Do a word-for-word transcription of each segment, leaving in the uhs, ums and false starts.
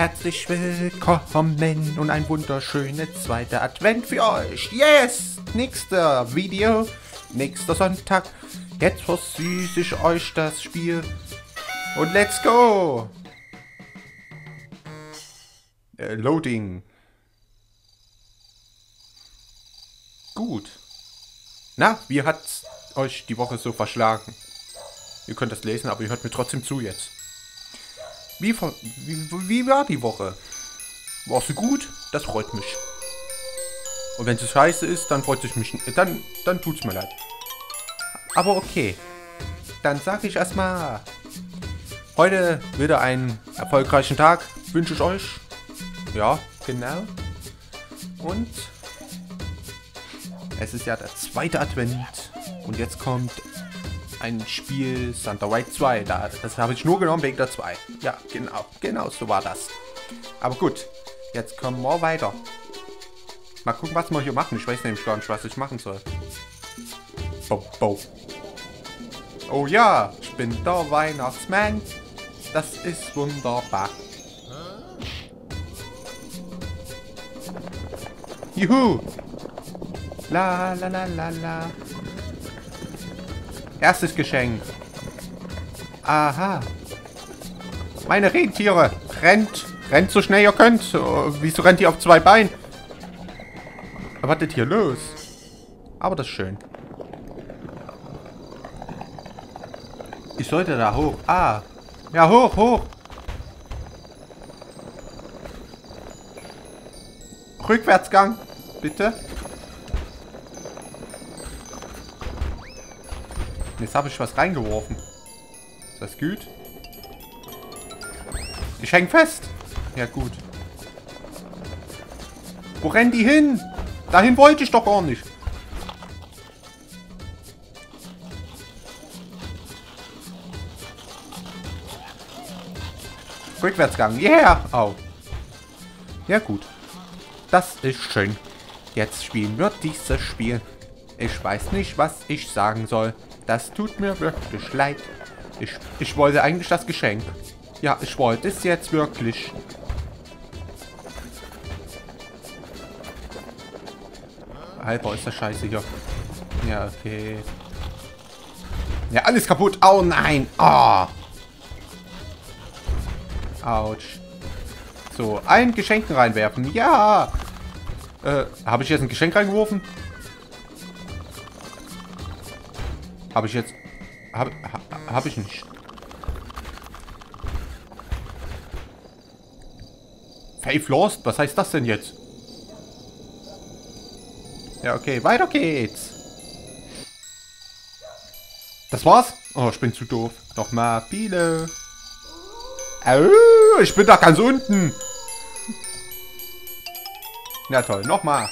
Herzlich willkommen und ein wunderschöner zweiter Advent für euch. Yes! Nächster Video, nächster Sonntag. Jetzt versüße ich euch das Spiel. Und let's go! Äh, Loading. Gut. Na, wie hat's euch die Woche so verschlagen? Ihr könnt das lesen, aber ihr hört mir trotzdem zu jetzt. Wie, wie, wie war die Woche? War sie gut? Das freut mich. Und wenn es scheiße ist, dann freut es mich nicht. Dann, dann tut's mir leid. Aber okay. Dann sage ich erstmal, heute wieder einen erfolgreichen Tag wünsche ich euch. Ja, genau. Und es ist ja der zweite Advent. Und jetzt kommt ein Spiel Santa White zwei. Da, das habe ich nur genommen wegen der zwei. Ja, genau. Genau, so war das. Aber gut. Jetzt kommen wir weiter. Mal gucken, was wir hier machen. Ich weiß nämlich gar nicht, was ich machen soll. Bo, bo. Oh ja, ich bin der Weihnachtsmann. Das ist wunderbar. Juhu. La la la la la. Erstes Geschenk. Aha. Meine Rentiere. Rennt. Rennt so schnell ihr könnt. Oh, wieso rennt ihr auf zwei Beinen? Was ist hier los? Aber das ist schön. Ich sollte da hoch. Ah. Ja, hoch, hoch. Rückwärtsgang. Bitte. Jetzt habe ich was reingeworfen. Ist das gut? Ich häng fest. Ja, gut. Wo rennen die hin? Dahin wollte ich doch gar nicht. Rückwärtsgang. Yeah. Au. Ja, gut. Das ist schön. Jetzt spielen wir dieses Spiel. Ich weiß nicht, was ich sagen soll. Das tut mir wirklich leid. Ich, ich wollte eigentlich das Geschenk. Ja, ich wollte es jetzt wirklich. Alter, ist das scheiße hier. Ja, okay. Ja, alles kaputt. Oh nein. Oh. Autsch. So, ein Geschenk reinwerfen. Ja. Äh, habe ich jetzt ein Geschenk reingeworfen? Habe ich jetzt... Habe ha, hab ich nicht. Faith Lost? Was heißt das denn jetzt? Ja, okay. Weiter geht's. Das war's? Oh, ich bin zu doof. Nochmal Biele. Oh, ich bin da ganz unten. Ja, toll. Nochmal.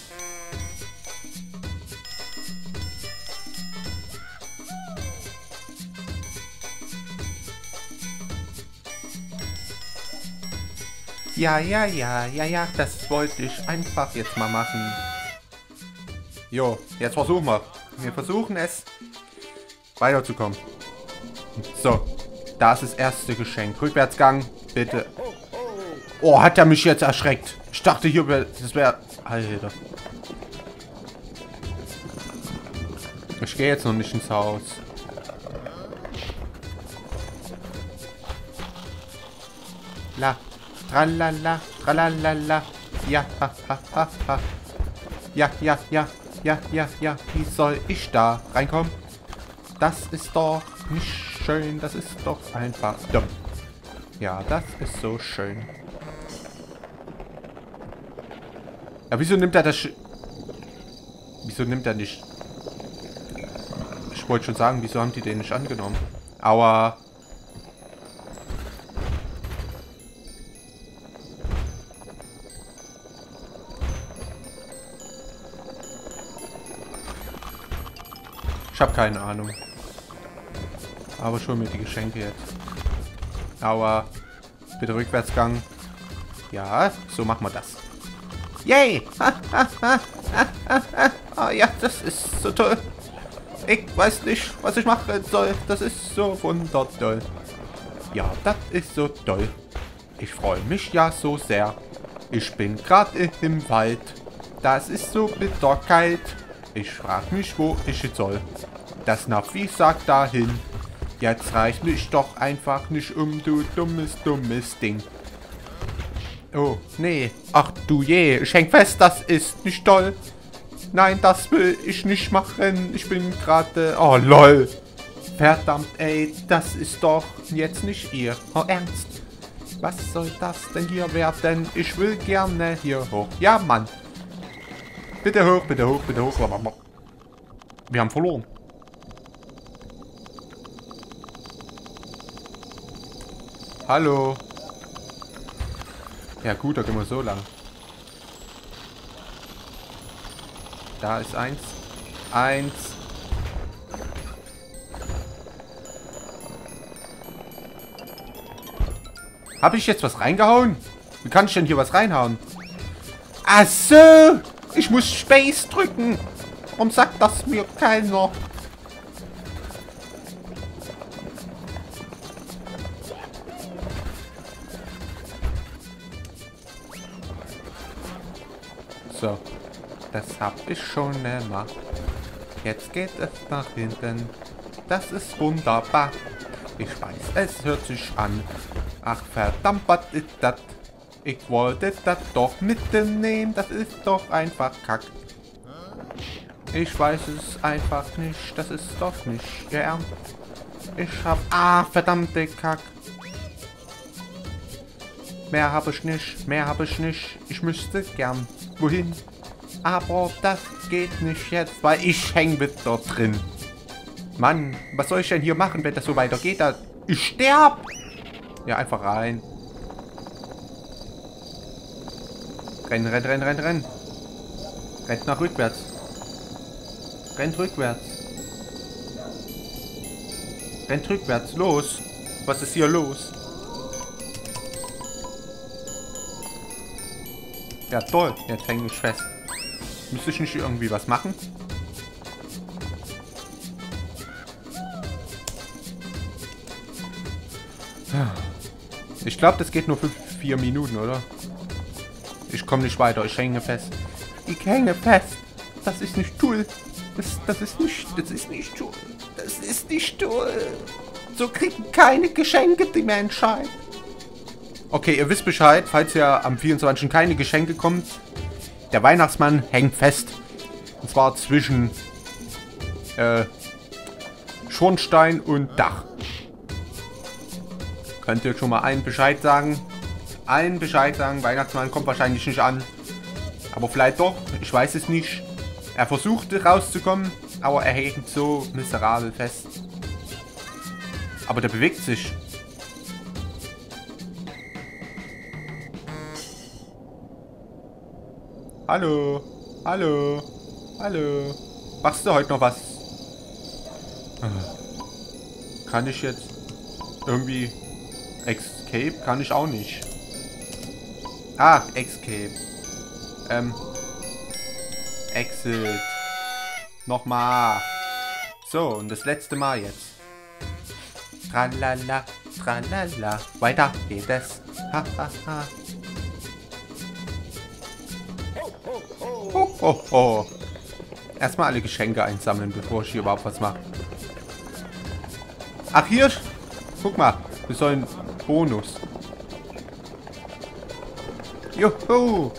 Ja, ja, ja, ja, ja, das wollte ich einfach jetzt mal machen. Jo, jetzt versuchen wir. Wir versuchen es, weiterzukommen. So, da ist das erste Geschenk. Rückwärtsgang, bitte. Oh, hat er mich jetzt erschreckt. Ich dachte hier, das wäre... Alter. Ich gehe jetzt noch nicht ins Haus. La. Tralala, tralalala. Ja, ha, ha, ha, ha. Ja, ja, ja, ja, ja, ja. Wie soll ich da reinkommen? Das ist doch nicht schön. Das ist doch einfach dumm. Ja, das ist so schön. Ja, wieso nimmt er das... Sch wieso nimmt er nicht... Ich wollte schon sagen, wieso haben die den nicht angenommen? Aua. Ich habe keine Ahnung. Aber schon mir die Geschenke jetzt. Aua. Bitte Rückwärtsgang. Ja, so machen wir das. Yay! Ah ja, das ist so toll. Ich weiß nicht, was ich machen soll. Das ist so wundertoll. Ja, das ist so toll. Ich freue mich ja so sehr. Ich bin gerade im Wald. Das ist so bitterkalt. Ich frag mich, wo ich jetzt soll. Das Navi sagt dahin. Jetzt reicht mich doch einfach nicht um, du dummes, dummes Ding. Oh, nee. Ach du je, ich häng fest, das ist nicht toll. Nein, das will ich nicht machen. Ich bin gerade... Oh, lol. Verdammt, ey, das ist doch jetzt nicht ihr. Oh, ernst? Was soll das denn hier werden? Ich will gerne hier hoch. Ja, Mann. Bitte hoch, bitte hoch, bitte hoch. Wir haben verloren. Hallo. Ja gut, da gehen wir so lang. Da ist eins. Eins. Habe ich jetzt was reingehauen? Wie kann ich denn hier was reinhauen? Ach so. Ich muss Space drücken. Und sagt das mir keiner. So. Das hab ich schon gemacht. Jetzt geht es nach hinten. Das ist wunderbar. Ich weiß, es hört sich an. Ach verdammt, was ist das? Ich wollte das doch mitnehmen. Das ist doch einfach kack. Ich weiß es einfach nicht. Das ist doch nicht gern. Ich hab... Ah, verdammte Kack. Mehr habe ich nicht. Mehr habe ich nicht. Ich müsste gern. Wohin? Aber das geht nicht jetzt, weil ich häng wieder drin. Mann, was soll ich denn hier machen, wenn das so weitergeht? Da ich sterb! Ja, einfach rein. Renn, renn, renn, renn, renn. Rennt nach rückwärts. Rennt rückwärts. Rennt rückwärts. Los. Was ist hier los? Ja, toll. Jetzt hänge ich fest. Müsste ich nicht irgendwie was machen? Ich glaube, das geht nur für vier Minuten, oder? Ich komme nicht weiter. Ich hänge fest. Ich hänge fest. Das ist nicht toll. Das, das ist nicht... Das ist nicht toll. Das ist nicht toll. So kriegen keine Geschenke die Menschheit. Okay, ihr wisst Bescheid. Falls ihr am vierundzwanzigsten keine Geschenke kommt. Der Weihnachtsmann hängt fest. Und zwar zwischen äh, Schornstein und Dach. Könnt ihr schon mal einen Bescheid sagen? Einen Bescheid sagen. Weihnachtsmann kommt wahrscheinlich nicht an. Aber vielleicht doch. Ich weiß es nicht. Er versuchte rauszukommen. Aber er hängt so miserabel fest. Aber der bewegt sich. Hallo. Hallo. Hallo. Machst du heute noch was? Kann ich jetzt irgendwie... Escape? Kann ich auch nicht. Ah, Escape. Ähm. Exit. Nochmal. So, und das letzte Mal jetzt. Tralala, tralala. Weiter geht es. Ha, ha, ha. Ho, ho, ho. Erstmal alle Geschenke einsammeln, bevor ich hier überhaupt was mache. Ach, hier. Guck mal. Wir sollen Bonus. Juhu.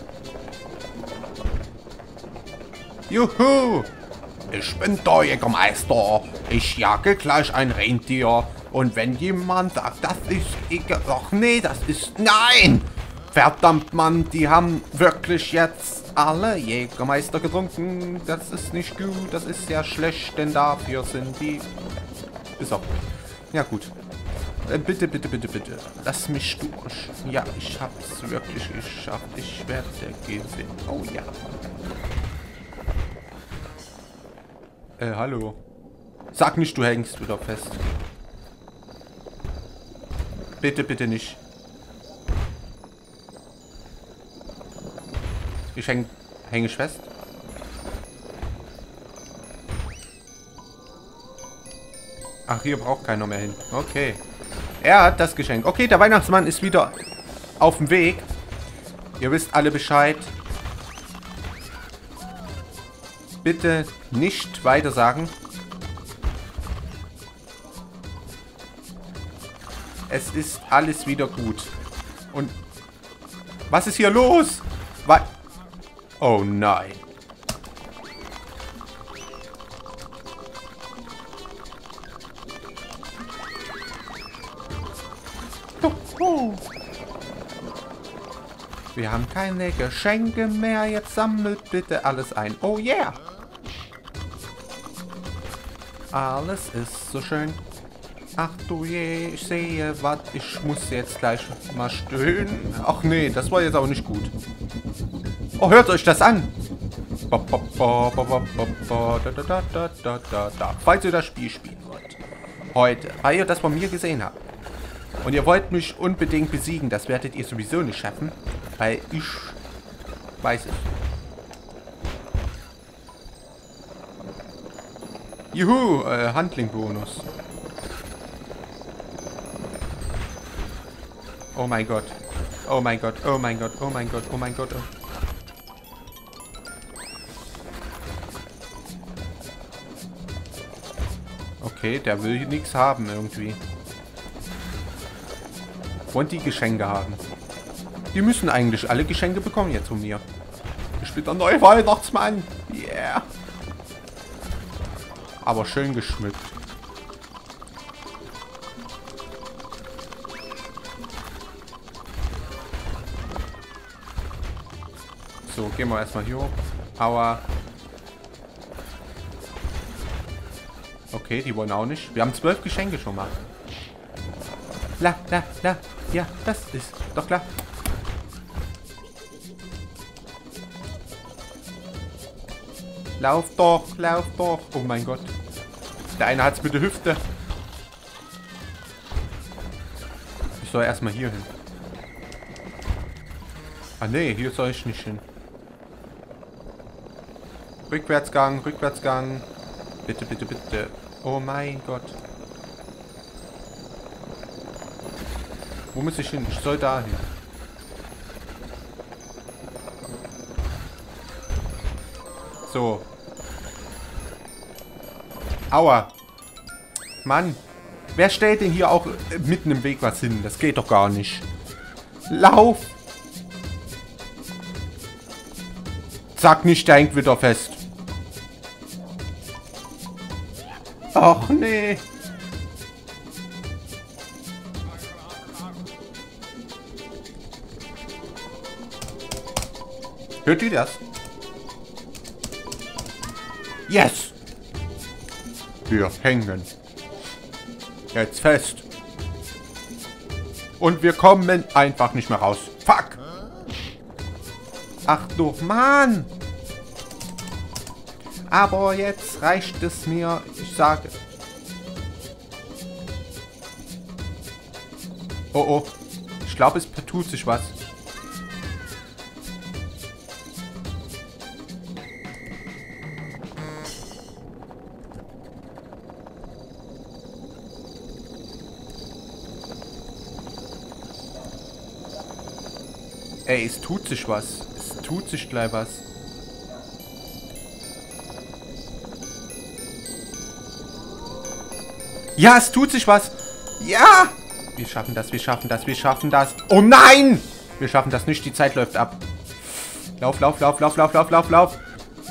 Juhu. Ich bin der Jägermeister. Ich jage gleich ein Rentier. Und wenn jemand sagt, das ist egal. Ach nee, das ist... Nein! Verdammt, Mann, die haben wirklich jetzt alle Jägermeister getrunken. Das ist nicht gut, das ist sehr schlecht, denn dafür sind die... So. Ja, gut. Äh, bitte, bitte, bitte, bitte. Lass mich durch. Ja, ich hab's wirklich geschafft. Ich werde gewinnen. Oh ja. Äh, hallo. Sag nicht, du hängst wieder fest. Bitte, bitte nicht. Ich häng, hänge ich fest. Ach, hier braucht keiner mehr hin. Okay. Er hat das Geschenk. Okay, der Weihnachtsmann ist wieder auf dem Weg. Ihr wisst alle Bescheid. Bitte nicht weitersagen. Es ist alles wieder gut. Und was ist hier los? Was? Oh nein. Wir haben keine Geschenke mehr. Jetzt sammelt bitte alles ein. Oh yeah. Alles ist so schön. Ach du je, ich sehe was. Ich muss jetzt gleich mal stöhnen. Ach nee, das war jetzt auch nicht gut. Oh, hört euch das an. Falls ihr das Spiel spielen wollt. Heute, weil ihr das von mir gesehen habt. Und ihr wollt mich unbedingt besiegen. Das werdet ihr sowieso nicht schaffen. Weil ich weiß es. Juhu, äh, Handling-Bonus. Oh mein Gott. Oh mein Gott, oh mein Gott, oh mein Gott, oh mein Gott. Oh. Okay, der will nichts haben irgendwie. Und die Geschenke haben. Die müssen eigentlich alle Geschenke bekommen jetzt von mir. Ich bin der neue Weihnachtsmann. Yeah. Aber schön geschmückt. So, gehen wir erstmal hier hoch. Aua. Okay, die wollen auch nicht. Wir haben zwölf Geschenke schon mal. La, la, la. Ja, das ist doch klar. Lauf doch, lauf doch. Oh mein Gott. Der eine hat's mit der Hüfte. Ich soll erstmal hier hin. Ah nee, hier soll ich nicht hin. Rückwärtsgang, Rückwärtsgang. Bitte, bitte, bitte. Oh mein Gott. Wo muss ich hin? Ich soll da hin. So. Aua. Mann. Wer stellt denn hier auch mitten im Weg was hin? Das geht doch gar nicht. Lauf. Zack, nicht, der hängt wieder fest. Ach nee. Hört ihr das? Yes! Wir hängen. Jetzt fest. Und wir kommen einfach nicht mehr raus. Fuck! Ach du Mann! Aber jetzt reicht es mir. Ich sage. Oh oh. Ich glaube, es tut sich was. Ey, es tut sich was. Es tut sich gleich was. Ja, es tut sich was. Ja! Wir schaffen das, wir schaffen das, wir schaffen das. Oh nein! Wir schaffen das nicht, die Zeit läuft ab. Lauf, lauf, lauf, lauf, lauf, lauf, lauf, lauf.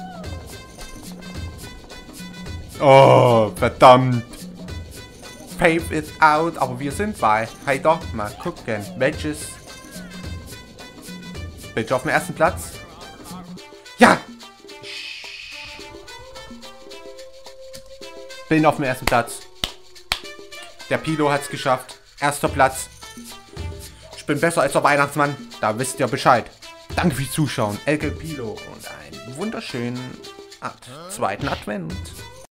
Oh, verdammt. Faith is out, aber wir sind bei. Hey doch, mal gucken. Welches... Welche auf dem ersten Platz? Ja! Bin auf dem ersten Platz. Der Pilo hat es geschafft. Erster Platz. Ich bin besser als der Weihnachtsmann. Da wisst ihr Bescheid. Danke fürs Zuschauen. Elke Pilo und einen wunderschönen Ad zweiten Advent.